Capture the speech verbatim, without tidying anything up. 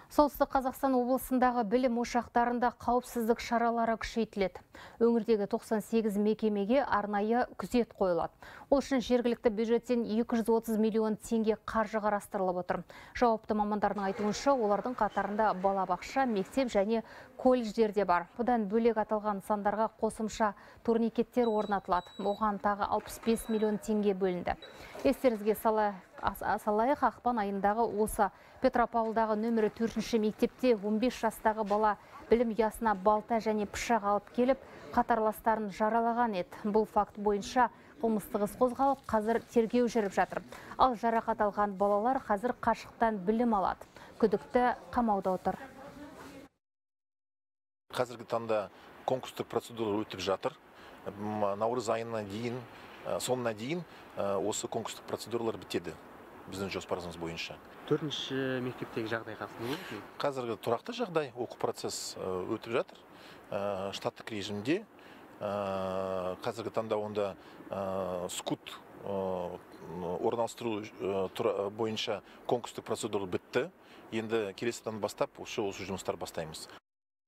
Солтүстік Қазақстан облысындағы білім ошақтарында қауіпсіздік шаралары күшейтіледі. Өңірдегі тоқсан сегіз мекемеге арнайы күзет қойылады. Ол үшін жергілікті бюджеттен екі жүз отыз миллион теңге қаржы қарастырылып отыр. Жауапты мамандардың айтуынша, олардың қатарында балабақша, мектеп және колледждер де бар. Бұдан бөлек аталған нысандарға қосымша турникеттер орнатылады. Оған тағы алпыс бес миллион теңге бөлінді. Естеріңізге салайық, ақпан айындағы осы Петропавлдағы нөмірі төртінші мектепте он бес жастағы бала білім ұясына балта және пышақ алып келіп, қатарластарын жаралаған еді. Бұл факт бойынша қылмыстық іс қозғалып, қазір тергеу жүріп жатыр. Ал жарақат алған балалар қазір қашықтан білім алады. Күдікті қамауда отыр. Қазіргі таңда конкурстық процедура өтіп жатыр. Наурыз айына дейін, соңына дейін осы конкурстық процедуралар бітеді. Біздің жоспарымыз бойынша. Төртінші мектептегі жағдай қалай? Қазіргі тұрақты жағдай, оқу процесс өтіп жатыр. Штаттық режимде. Қазіргі таңда онда скут орналастыру бойынша конкурстық процедура бітті. Енді келесіден бастап осы жұмыстар бастаймыз.